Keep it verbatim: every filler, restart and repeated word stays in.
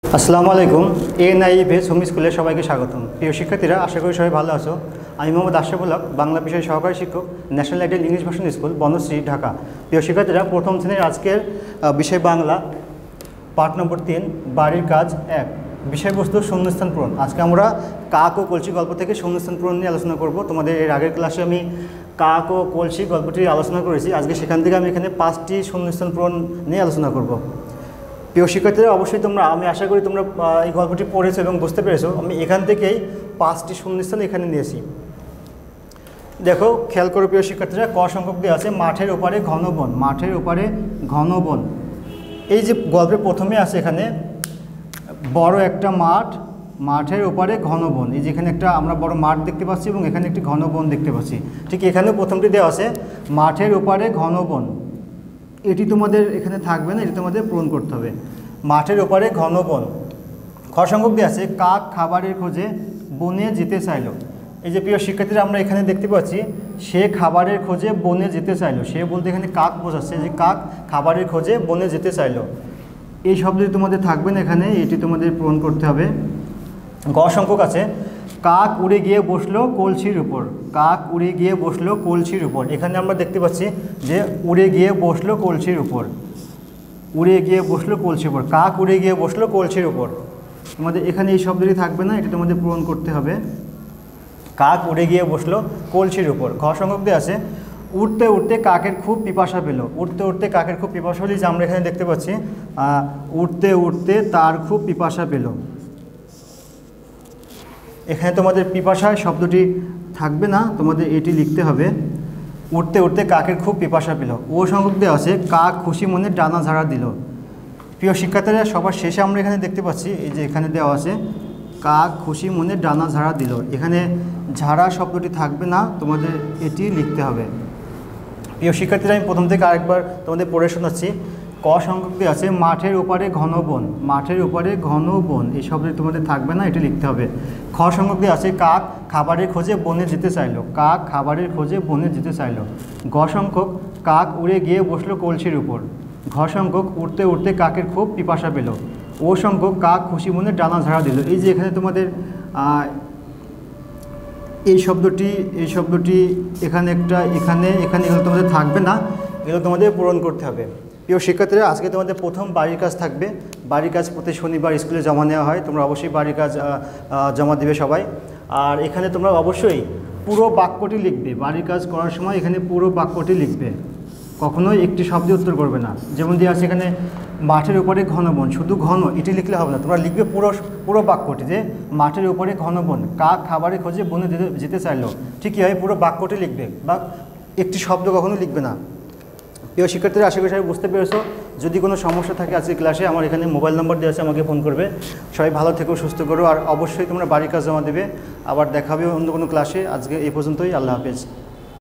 আসসালামু আলাইকুম। এএনআইএফএস হোম স্কুলে সবাইকে স্বাগতম। প্রিয় শিক্ষার্থীরা, আশা করি সবাই ভালো আছো। আমি মোহাম্মদ আশরাফুল হক, বাংলা বিষয়ের সহকারী শিক্ষক, national ideal English version school, Banasree, Dhaka. প্রিয় শিক্ষার্থীরা, প্রথম শ্রেণীর আজকের বিষয় বাংলা, পার্ট নম্বর তিন, বাড়ির কাজ এক, বিষয়বস্তু শূন্যস্থান পূরণ। আজকে আমরা কাক ও কলসি গল্প থেকে শূন্যস্থান পূরণ নিয়ে আলোচনা করব। তোমাদের এর আগের ক্লাসে আমি কাক ও কলসি গল্পটি আলোচনা করেছি। আজকে সেখান থেকে আমি এখানে পাঁচটি শূন্যস্থান পূরণ নিয়ে আলোচনা করব। প্রিয় শিক্ষার্থীরা, অবশ্যই তোমরা, আমি আশা করি তোমরা এই গল্পটি পড়েছো এবং বুঝতে পেরেছো। আমি এখান থেকেই পাঁচটি শূন্যস্থান এখানে নিয়েছি। দেখো, খেয়াল করো প্রিয় শিক্ষার্থীরা, ক সংখ্যক দেওয়া আছে মাঠের ওপারে ঘন বন। মাঠের ওপারে ঘন বন, এই যে গল্পের প্রথমে আছে এখানে বড় একটা মাঠ, মাঠের ওপারে ঘন বন। এই যেখানে একটা আমরা বড় মাঠ দেখতে পাচ্ছি এবং এখানে একটি ঘন বন দেখতে পাচ্ছি। ঠিক এখানেও প্রথমটি দেওয়া আছে মাঠের ওপারে ঘন বন। এটি তোমাদের এখানে থাকবে না, এটি তোমাদের পূরণ করতে হবে। মাঠের ওপারে ঘন বন। খ সংখ্যক দিয়ে আছে কাক খাবারের খোঁজে বনে যেতে চাইল। এই যে প্রিয় শিক্ষার্থীরা, আমরা এখানে দেখতে পাচ্ছি সে খাবারের খোঁজে বনে যেতে চাইল। সে বলতে এখানে কাক বোঝাচ্ছে, যে কাক খাবারের খোঁজে বনে যেতে চাইল। এই শব্দটি তোমাদের থাকবে না এখানে, এটি তোমাদের পূরণ করতে হবে। গ সংখ্যক আছে কাক উড়ে গিয়ে বসলো কলসির উপর। কাক উড়ে গিয়ে বসলো কলসির উপর। এখানে আমরা দেখতে পাচ্ছি যে উড়ে গিয়ে বসলো কলসির উপর। উড়ে গিয়ে বসলো কলসির উপর, কাক উড়ে গিয়ে বসলো কলসির উপর। তোমাদের এখানে এই শব্দটি থাকবে না, এটি তোমাদের পূরণ করতে হবে। কাক উড়ে গিয়ে বসলো কলসির উপর। ঘ সংখ্যক দিয়ে আছে উঠতে উঠতে কাকের খুব পিপাসা পেল। উঠতে উঠতে কাকের খুব পিপাসা পেল, যে আমরা এখানে দেখতে পাচ্ছি উঠতে উঠতে তার খুব পিপাসা পেল। এখানে তোমাদের পিপাসায় শব্দটি থাকবে না, তোমাদের এটি লিখতে হবে উঠতে উঠতে কাকের খুব পিপাসা পেল। ও সংখ্যক দেওয়া আছে কাক খুশি মনে ডানা ঝাড়া দিল। প্রিয় শিক্ষার্থীরা, সবার শেষে আমরা এখানে দেখতে পাচ্ছি এই যে এখানে দেওয়া আছে কাক খুশি মনে ডানা ঝাড়া দিল। এখানে ঝাড়া শব্দটি থাকবে না, তোমাদের এটি লিখতে হবে। প্রিয় শিক্ষার্থীরা, আমি প্রথম থেকে আরেকবার তোমাদের পড়ে শোনাচ্ছি। ক সংখ্যক দিয়ে আছে মাঠের ওপারে ঘন বন। মাঠের ওপারে ঘন বন, এই শব্দটি তোমাদের থাকবে না, এটি লিখতে হবে। খ সংখ্যক দিয়ে আছে কাক খাবারের খোঁজে বনে যেতে চাইল। কাক খাবারের খোঁজে বনে যেতে চাইল। গ সংখ্যক কাক উড়ে গিয়ে বসলো কলসির উপর। ঘ সংখ্যক উঠতে উঠতে কাকের খুব পিপাসা পেল। ও সংখ্যক কাক খুশি মনে ডানা ঝাড়া দিল। এই যে এখানে তোমাদের এই শব্দটি এই শব্দটি এখানে একটা, এখানে এখানে এগুলো তোমাদের থাকবে না, এগুলো তোমাদের পূরণ করতে হবে। প্রিয় শিক্ষার্থীরা, আজকে তোমাদের প্রথম বাড়ির কাজ থাকবে। বাড়ির কাজ প্রতি শনিবার স্কুলে জমা নেওয়া হয়, তোমরা অবশ্যই বাড়ির কাজ জমা দেবে সবাই। আর এখানে তোমরা অবশ্যই পুরো বাক্যটি লিখবে। বাড়ির কাজ করার সময় এখানে পুরো বাক্যটি লিখবে, কখনোই একটি শব্দে উত্তর করবে না। যেমন দিয়ে আছে এখানে মাঠের উপরে ঘন বন, শুধু ঘন এটি লিখলে হবে না, তোমরা লিখবে পুরো পুরো বাক্যটি, যে মাঠের উপরে ঘন বন, কাক খাবারের খোঁজে বনে যেতে চাইলো। ঠিকই হয়, পুরো বাক্যটি লিখবে, বা একটি শব্দ কখনো লিখবে না। প্রিয় শিক্ষার্থীরা, আশা করি সবাই বুঝতে পেরেছো। যদি কোনো সমস্যা থাকে আজকে ক্লাসে, আমার এখানে মোবাইল নম্বর দেওয়া আছে, আমাকে ফোন করবে। সবাই ভালো থেকো, সুস্থ করো, আর অবশ্যই তোমরা বাড়ির কাজ জমা দেবে। আবার দেখা হবে অন্য কোনো ক্লাসে। আজকে এই পর্যন্তই, আল্লাহ হাফেজ।